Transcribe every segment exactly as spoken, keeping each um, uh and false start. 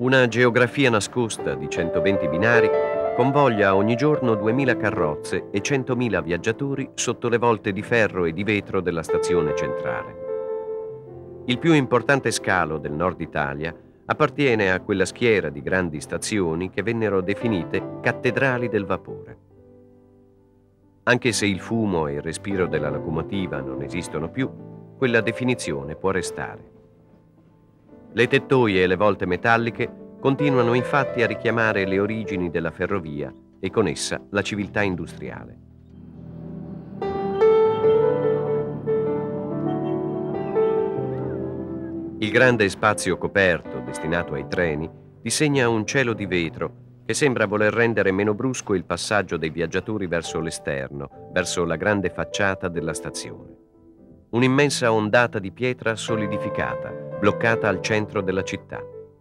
Una geografia nascosta di centoventi binari convoglia ogni giorno duemila carrozze e centomila viaggiatori sotto le volte di ferro e di vetro della stazione centrale. Il più importante scalo del nord Italia appartiene a quella schiera di grandi stazioni che vennero definite cattedrali del vapore. Anche se il fumo e il respiro della locomotiva non esistono più, quella definizione può restare. Le tettoie e le volte metalliche continuano infatti a richiamare le origini della ferrovia e con essa la civiltà industriale. Il grande spazio coperto destinato ai treni disegna un cielo di vetro che sembra voler rendere meno brusco il passaggio dei viaggiatori verso l'esterno, verso la grande facciata della stazione. Un'immensa ondata di pietra solidificata, bloccata al centro della città.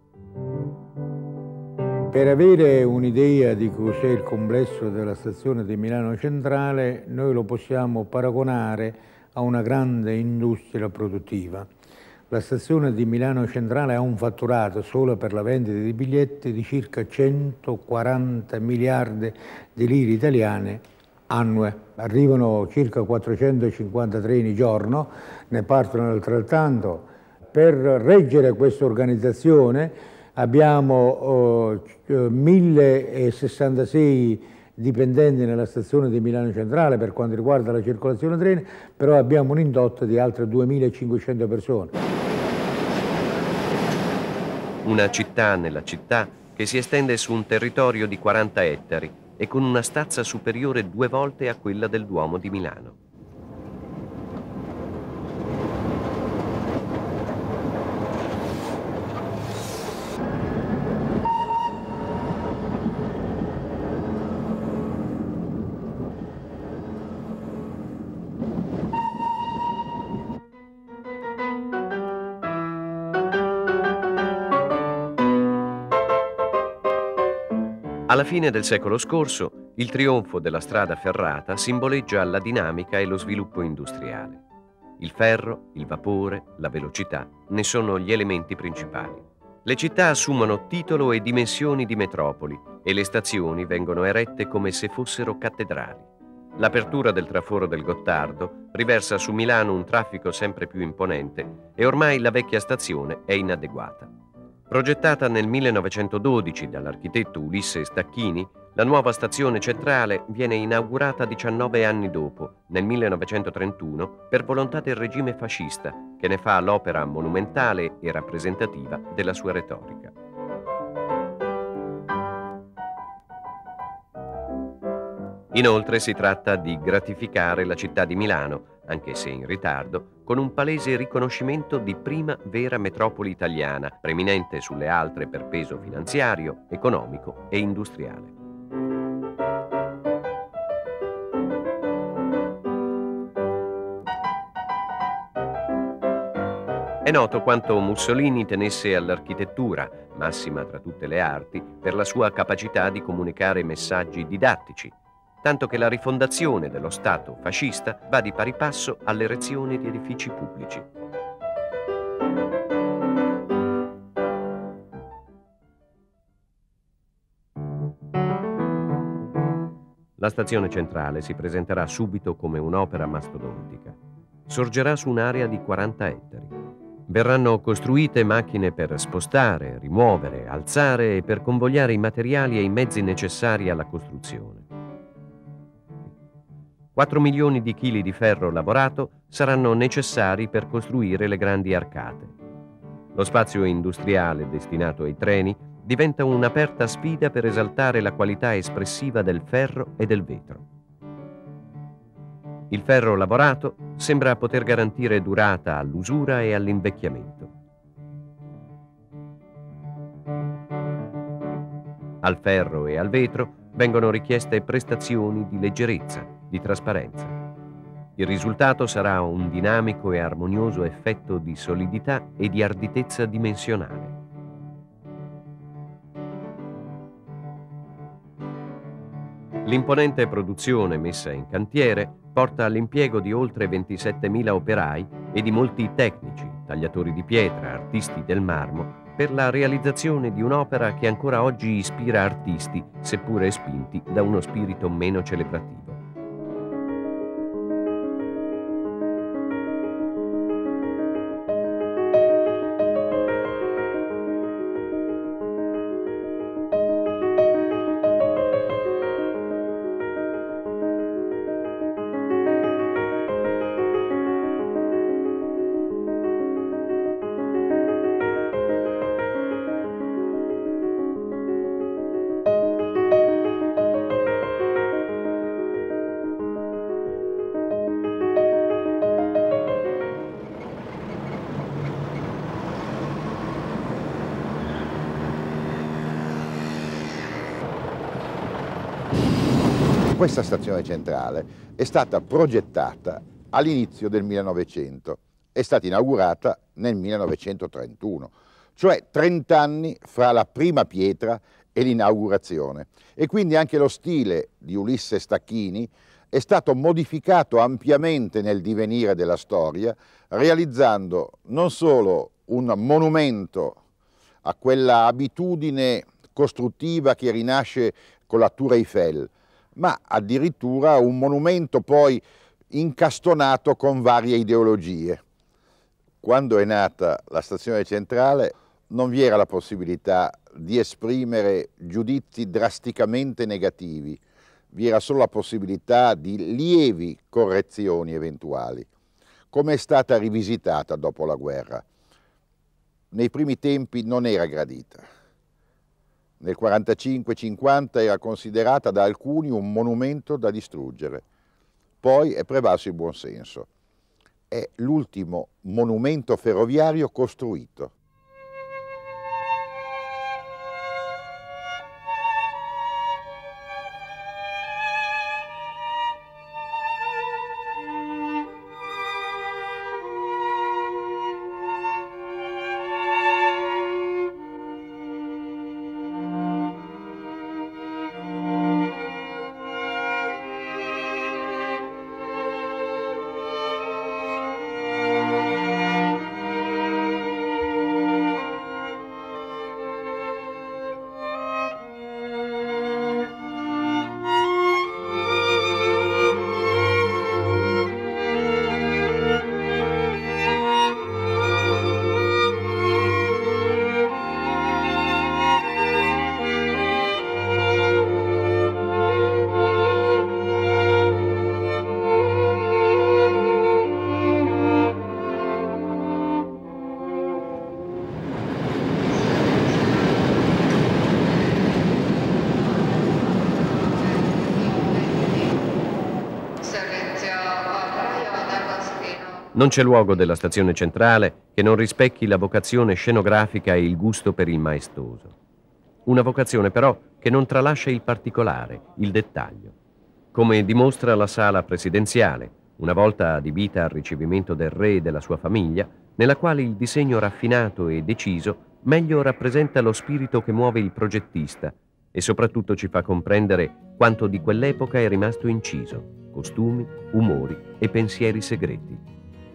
Per avere un'idea di cos'è il complesso della stazione di Milano Centrale, noi lo possiamo paragonare a una grande industria produttiva. La stazione di Milano Centrale ha un fatturato solo per la vendita di biglietti di circa centoquaranta miliardi di lire italiane annue. Arrivano circa quattrocentocinquanta treni giorno, ne partono altrettanto. Per reggere questa organizzazione abbiamo eh, millesessantasei dipendenti nella stazione di Milano Centrale per quanto riguarda la circolazione treni, però abbiamo un indotto di altre duemilacinquecento persone. Una città nella città che si estende su un territorio di quaranta ettari e con una stazza superiore due volte a quella del Duomo di Milano. Alla fine del secolo scorso, il trionfo della strada ferrata simboleggia la dinamica e lo sviluppo industriale. Il ferro, il vapore, la velocità ne sono gli elementi principali. Le città assumono titolo e dimensioni di metropoli e le stazioni vengono erette come se fossero cattedrali. L'apertura del traforo del Gottardo riversa su Milano un traffico sempre più imponente e ormai la vecchia stazione è inadeguata. Progettata nel millenovecentododici dall'architetto Ulisse Stacchini, la nuova stazione centrale viene inaugurata diciannove anni dopo, nel millenovecentotrentuno, per volontà del regime fascista, che ne fa l'opera monumentale e rappresentativa della sua retorica. Inoltre si tratta di gratificare la città di Milano, anche se in ritardo, con un palese riconoscimento di prima vera metropoli italiana, preminente sulle altre per peso finanziario, economico e industriale. È noto quanto Mussolini tenesse all'architettura, massima tra tutte le arti, per la sua capacità di comunicare messaggi didattici, tanto che la rifondazione dello Stato fascista va di pari passo all'erezione di edifici pubblici. La stazione centrale si presenterà subito come un'opera mastodontica. Sorgerà su un'area di quaranta ettari. Verranno costruite macchine per spostare, rimuovere, alzare e per convogliare i materiali e i mezzi necessari alla costruzione. quattro milioni di chili di ferro lavorato saranno necessari per costruire le grandi arcate. Lo spazio industriale destinato ai treni diventa un'aperta sfida per esaltare la qualità espressiva del ferro e del vetro. Il ferro lavorato sembra poter garantire durata all'usura e all'invecchiamento. Al ferro e al vetro vengono richieste prestazioni di leggerezza, di trasparenza. Il risultato sarà un dinamico e armonioso effetto di solidità e di arditezza dimensionale. L'imponente produzione messa in cantiere porta all'impiego di oltre ventisettemila operai e di molti tecnici, tagliatori di pietra, artisti del marmo, per la realizzazione di un'opera che ancora oggi ispira artisti, seppure spinti da uno spirito meno celebrativo. Questa stazione centrale è stata progettata all'inizio del millenovecento, è stata inaugurata nel millenovecentotrentuno, cioè trent'anni fra la prima pietra e l'inaugurazione. E quindi anche lo stile di Ulisse Stacchini è stato modificato ampiamente nel divenire della storia, realizzando non solo un monumento a quella abitudine costruttiva che rinasce con la Tour Eiffel, ma addirittura un monumento poi incastonato con varie ideologie. Quando è nata la stazione centrale non vi era la possibilità di esprimere giudizi drasticamente negativi, vi era solo la possibilità di lievi correzioni eventuali. Come è stata rivisitata dopo la guerra? Nei primi tempi non era gradita. Nel quarantacinque cinquanta era considerata da alcuni un monumento da distruggere. Poi è prevalso il buonsenso. È l'ultimo monumento ferroviario costruito. Non c'è luogo della stazione centrale che non rispecchi la vocazione scenografica e il gusto per il maestoso. Una vocazione però che non tralascia il particolare, il dettaglio. Come dimostra la sala presidenziale, una volta adibita al ricevimento del re e della sua famiglia, nella quale il disegno raffinato e deciso meglio rappresenta lo spirito che muove il progettista e soprattutto ci fa comprendere quanto di quell'epoca è rimasto inciso, costumi, umori e pensieri segreti.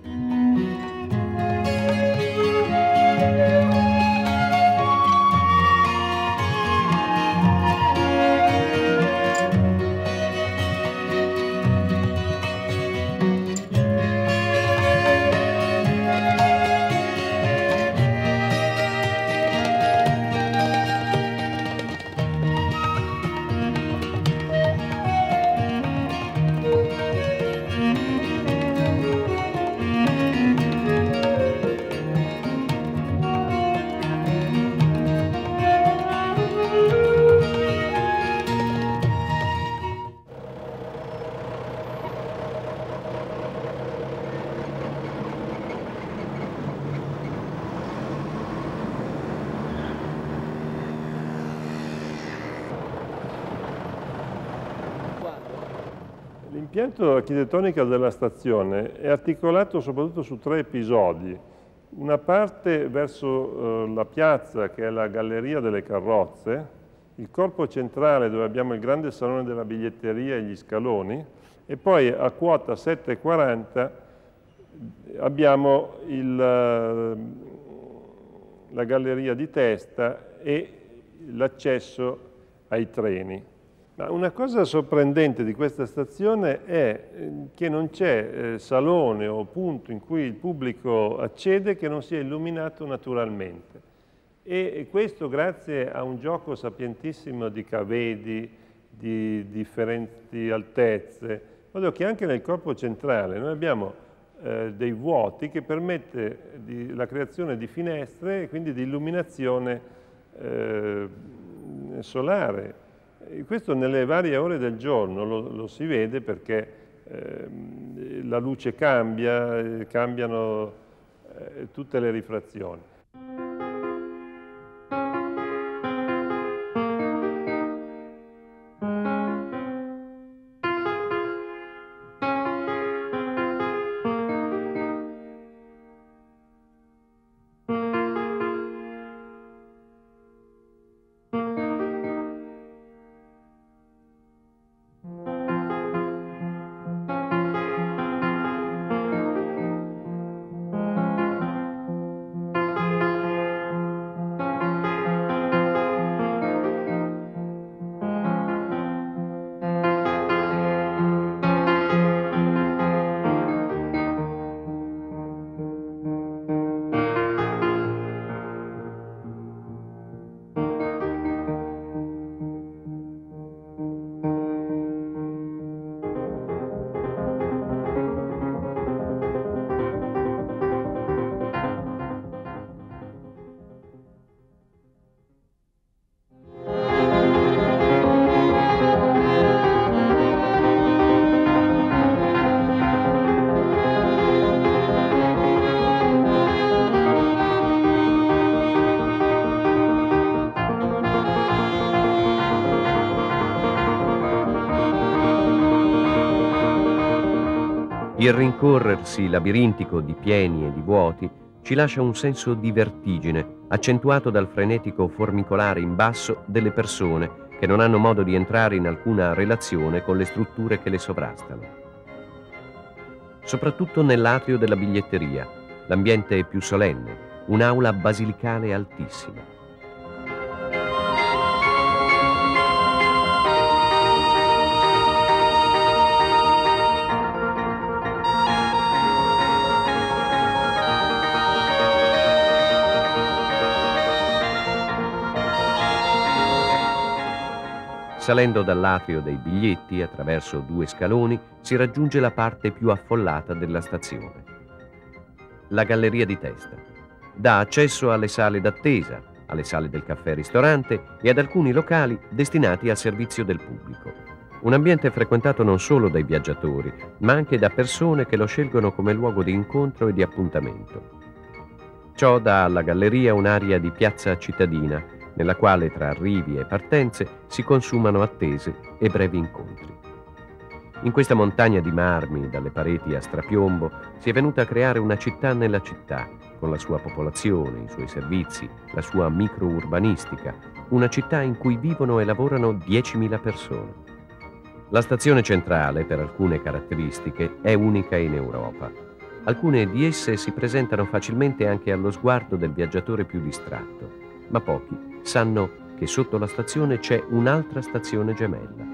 L'impianto architettonico della stazione è articolato soprattutto su tre episodi. Una parte verso eh, la piazza, che è la galleria delle carrozze, il corpo centrale dove abbiamo il grande salone della biglietteria e gli scaloni, e poi a quota sette e quaranta abbiamo il, la galleria di testa e l'accesso ai treni. Ma una cosa sorprendente di questa stazione è che non c'è eh, salone o punto in cui il pubblico accede che non sia illuminato naturalmente. E questo grazie a un gioco sapientissimo di cavedi, di differenti altezze, in modo che anche nel corpo centrale noi abbiamo eh, dei vuoti che permette di, la creazione di finestre e quindi di illuminazione eh, solare. E questo nelle varie ore del giorno lo, lo si vede perché eh, la luce cambia, eh, cambiano eh, tutte le rifrazioni. Il rincorrersi labirintico di pieni e di vuoti ci lascia un senso di vertigine, accentuato dal frenetico formicolare in basso delle persone che non hanno modo di entrare in alcuna relazione con le strutture che le sovrastano. Soprattutto nell'atrio della biglietteria, l'ambiente è più solenne, un'aula basilicale altissima. Salendo dall'atrio dei biglietti attraverso due scaloni si raggiunge la parte più affollata della stazione. La galleria di testa dà accesso alle sale d'attesa, alle sale del caffè-ristorante e ad alcuni locali destinati al servizio del pubblico. Un ambiente frequentato non solo dai viaggiatori, ma anche da persone che lo scelgono come luogo di incontro e di appuntamento. Ciò dà alla galleria un'aria di piazza cittadina, nella quale tra arrivi e partenze si consumano attese e brevi incontri. In questa montagna di marmi, dalle pareti a strapiombo, si è venuta a creare una città nella città, con la sua popolazione, i suoi servizi, la sua microurbanistica, una città in cui vivono e lavorano diecimila persone. La stazione centrale, per alcune caratteristiche, è unica in Europa. Alcune di esse si presentano facilmente anche allo sguardo del viaggiatore più distratto, ma pochi sanno che sotto la stazione c'è un'altra stazione gemella.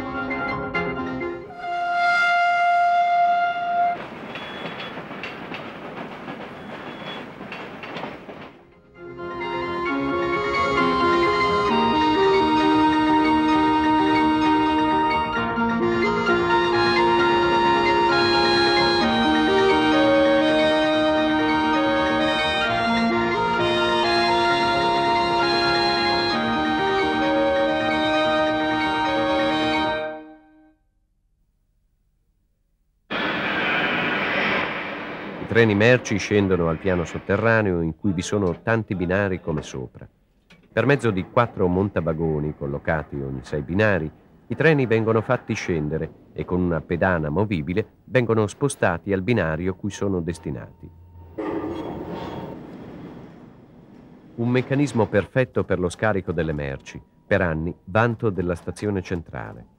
I treni merci scendono al piano sotterraneo in cui vi sono tanti binari come sopra. Per mezzo di quattro montavagoni collocati ogni sei binari, i treni vengono fatti scendere e con una pedana movibile vengono spostati al binario cui sono destinati. Un meccanismo perfetto per lo scarico delle merci, per anni vanto della stazione centrale.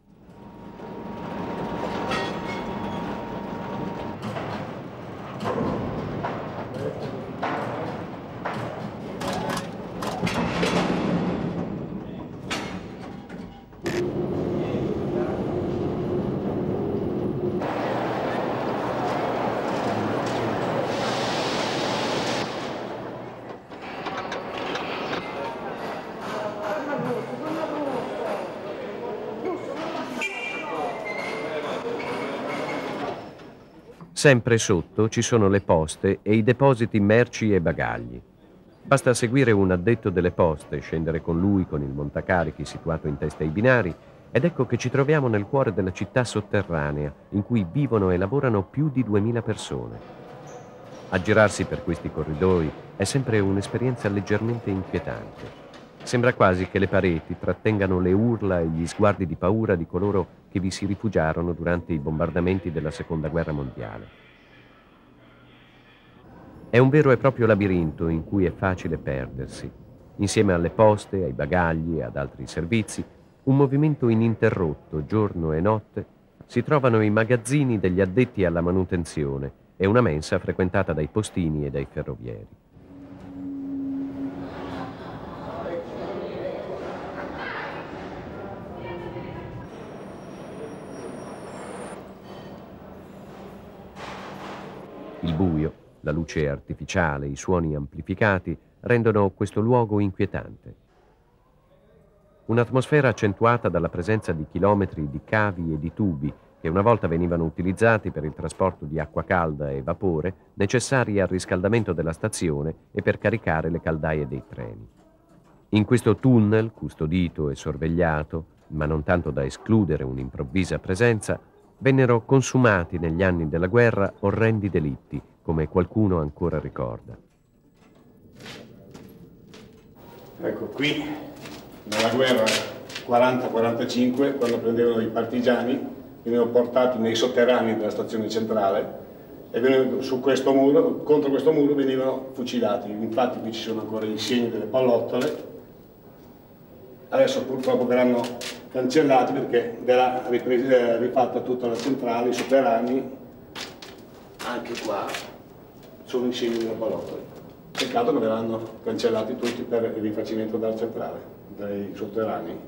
Sempre sotto ci sono le poste e i depositi merci e bagagli. Basta seguire un addetto delle poste, scendere con lui con il montacarichi situato in testa ai binari ed ecco che ci troviamo nel cuore della città sotterranea in cui vivono e lavorano più di duemila persone. Aggirarsi per questi corridoi è sempre un'esperienza leggermente inquietante. Sembra quasi che le pareti trattengano le urla e gli sguardi di paura di coloro che vi si rifugiarono durante i bombardamenti della Seconda Guerra Mondiale. È un vero e proprio labirinto in cui è facile perdersi. Insieme alle poste, ai bagagli e ad altri servizi, un movimento ininterrotto, giorno e notte, si trovano i magazzini degli addetti alla manutenzione e una mensa frequentata dai postini e dai ferrovieri. Il buio, la luce artificiale, i suoni amplificati rendono questo luogo inquietante. Un'atmosfera accentuata dalla presenza di chilometri di cavi e di tubi che una volta venivano utilizzati per il trasporto di acqua calda e vapore necessari al riscaldamento della stazione e per caricare le caldaie dei treni. In questo tunnel, custodito e sorvegliato, ma non tanto da escludere un'improvvisa presenza, vennero consumati negli anni della guerra orrendi delitti, come qualcuno ancora ricorda. Ecco, qui nella guerra quaranta quarantacinque, quando prendevano i partigiani, venivano portati nei sotterranei della stazione centrale e venivano su questo muro, contro questo muro venivano fucilati. Infatti qui ci sono ancora i segni delle pallottole. Adesso purtroppo verranno cancellati perché verrà rifatta tutta la centrale, i sotterranei, anche qua sono i segni delle pallottole. Peccato che verranno cancellati tutti per il rifacimento della centrale, dai sotterranei.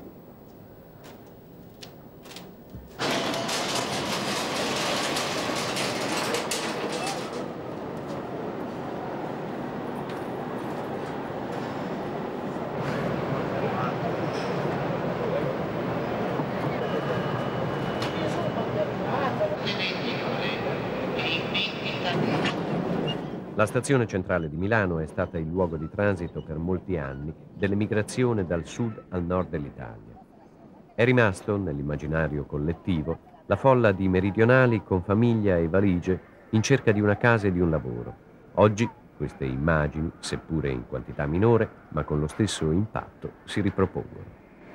La stazione centrale di Milano è stata il luogo di transito per molti anni dell'emigrazione dal sud al nord dell'Italia. È rimasto, nell'immaginario collettivo, la folla di meridionali con famiglia e valigie in cerca di una casa e di un lavoro. Oggi queste immagini, seppure in quantità minore, ma con lo stesso impatto, si ripropongono.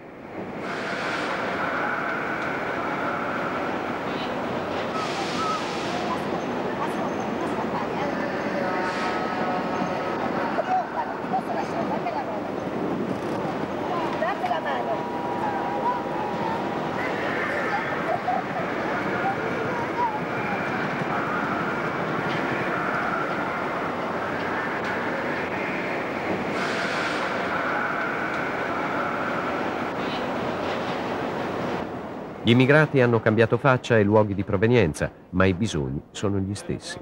Gli immigrati hanno cambiato faccia e luoghi di provenienza, ma i bisogni sono gli stessi.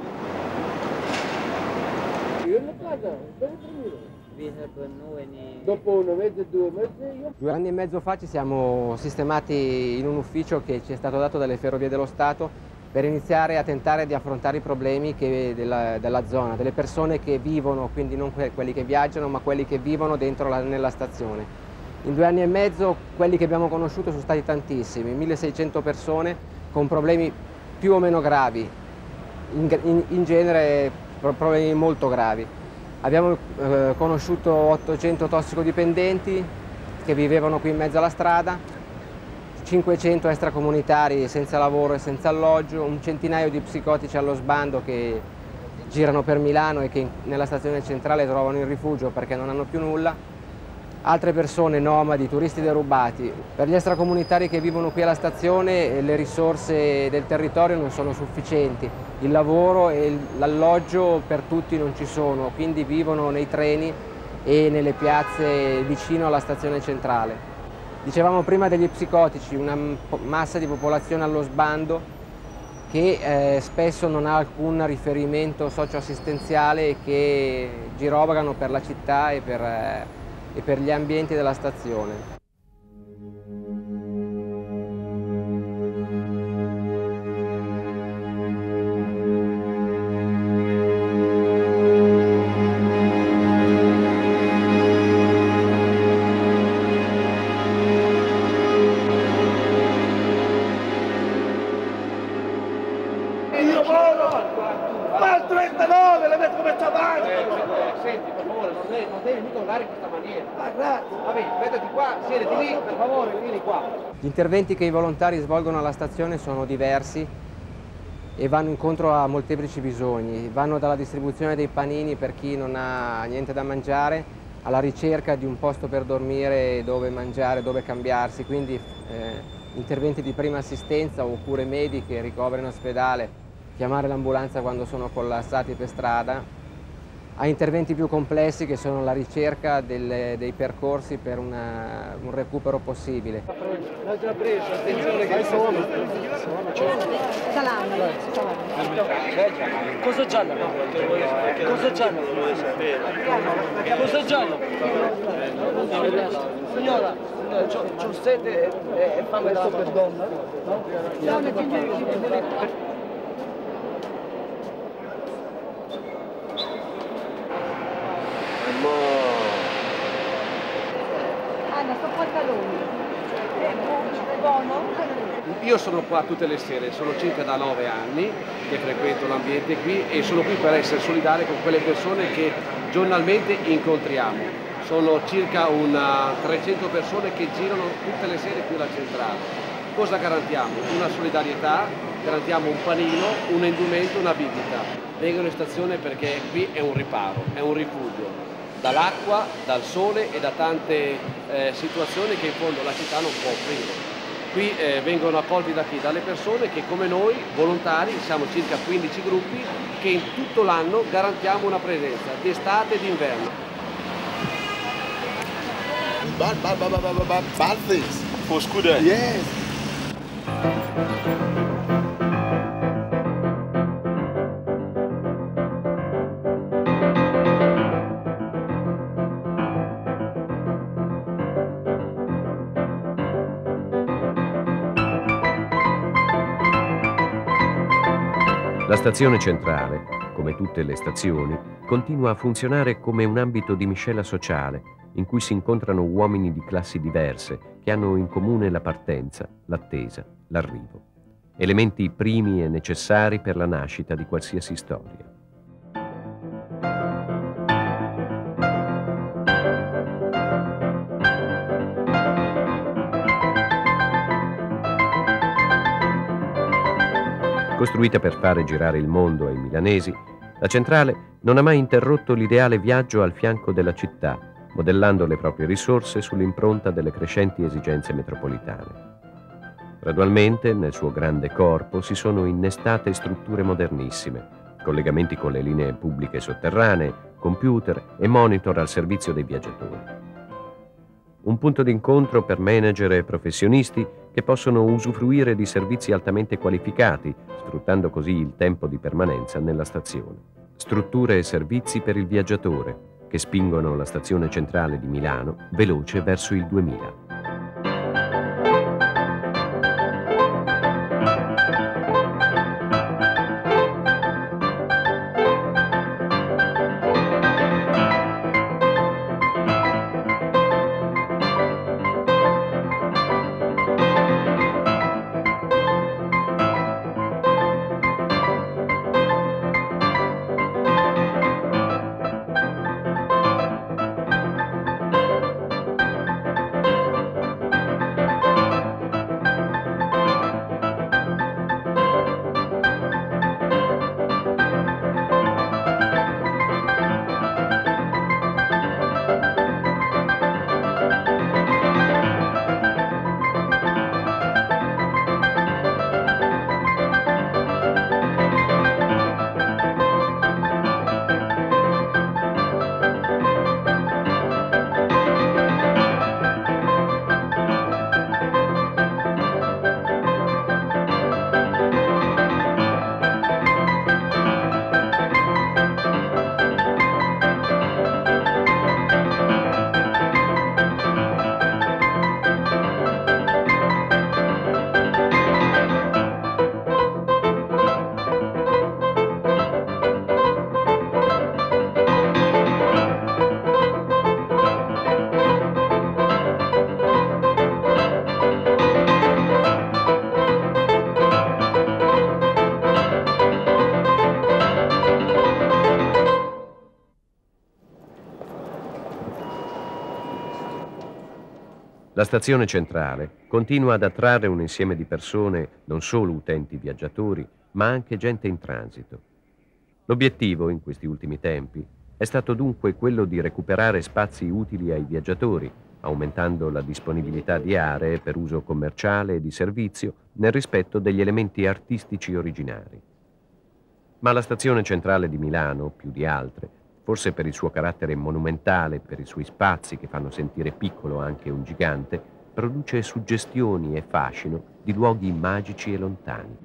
Due anni e mezzo fa ci siamo sistemati in un ufficio che ci è stato dato dalle Ferrovie dello Stato per iniziare a tentare di affrontare i problemi che della, della zona, delle persone che vivono, quindi non quelli che viaggiano, ma quelli che vivono dentro la, nella stazione. In due anni e mezzo quelli che abbiamo conosciuto sono stati tantissimi, milleseicento persone con problemi più o meno gravi, in, in, in genere problemi molto gravi. Abbiamo eh, conosciuto ottocento tossicodipendenti che vivevano qui in mezzo alla strada, cinquecento extracomunitari senza lavoro e senza alloggio, un centinaio di psicotici allo sbando che girano per Milano e che nella stazione centrale trovano il rifugio perché non hanno più nulla. Altre persone nomadi, turisti derubati. Per gli extracomunitari che vivono qui alla stazione le risorse del territorio non sono sufficienti, il lavoro e l'alloggio per tutti non ci sono, quindi vivono nei treni e nelle piazze vicino alla stazione centrale. Dicevamo prima degli psicotici, una massa di popolazione allo sbando che eh, spesso non ha alcun riferimento socioassistenziale e che girovagano per la città e per eh, e per gli ambienti della stazione. lavoro! Ma il trentanove, le vedo come sta avanti! Senti, per favore, non devi, non devi mica andare in questa maniera. Ah, grazie! Vabbè, mettiti qua, siediti lì, per favore, vieni qua. Gli interventi che i volontari svolgono alla stazione sono diversi e vanno incontro a molteplici bisogni. Vanno dalla distribuzione dei panini per chi non ha niente da mangiare, alla ricerca di un posto per dormire, dove mangiare, dove cambiarsi, quindi eh, interventi di prima assistenza oppure mediche, ricoveri in ospedale, chiamare l'ambulanza quando sono collassati per strada, a interventi più complessi che sono la ricerca delle, dei percorsi per una, un recupero possibile. L'ho già preso, attenzione che sono. Salame. Cosa giallo? Cosa giallo? Cosa giallo? Signora, c'ho sete e fame da per donna. Anna, sto pantaloni. È buono? Io sono qua tutte le sere, sono circa da nove anni che frequento l'ambiente qui e sono qui per essere solidale con quelle persone che giornalmente incontriamo. Sono circa una trecento persone che girano tutte le sere qui alla centrale. Cosa garantiamo? Una solidarietà, garantiamo un panino, un indumento, una bibita. Vengono in stazione perché qui è un riparo, è un rifugio dall'acqua, dal sole e da tante eh, situazioni che in fondo la città non può offrire. Qui eh, vengono accolti da chi? Dalle persone che come noi, volontari, siamo circa quindici gruppi, che in tutto l'anno garantiamo una presenza, d'estate e d'inverno. Bad, bad, bad, bad, bad, bad, bad things. For Scooter? Yes. La stazione centrale, come tutte le stazioni, continua a funzionare come un ambito di miscela sociale in cui si incontrano uomini di classi diverse che hanno in comune la partenza, l'attesa, l'arrivo. Elementi primi e necessari per la nascita di qualsiasi storia. Costruita per fare girare il mondo ai milanesi, la centrale non ha mai interrotto l'ideale viaggio al fianco della città, modellando le proprie risorse sull'impronta delle crescenti esigenze metropolitane. Gradualmente, nel suo grande corpo, si sono innestate strutture modernissime, collegamenti con le linee pubbliche sotterranee, computer e monitor al servizio dei viaggiatori. Un punto d'incontro per manager e professionisti che possono usufruire di servizi altamente qualificati, sfruttando così il tempo di permanenza nella stazione. Strutture e servizi per il viaggiatore, che spingono la stazione centrale di Milano veloce verso il duemila. La stazione centrale continua ad attrarre un insieme di persone, non solo utenti viaggiatori, ma anche gente in transito. L'obiettivo, in questi ultimi tempi, è stato dunque quello di recuperare spazi utili ai viaggiatori, aumentando la disponibilità di aree per uso commerciale e di servizio nel rispetto degli elementi artistici originari. Ma la stazione centrale di Milano, più di altre, forse per il suo carattere monumentale, per i suoi spazi che fanno sentire piccolo anche un gigante, produce suggestioni e fascino di luoghi magici e lontani.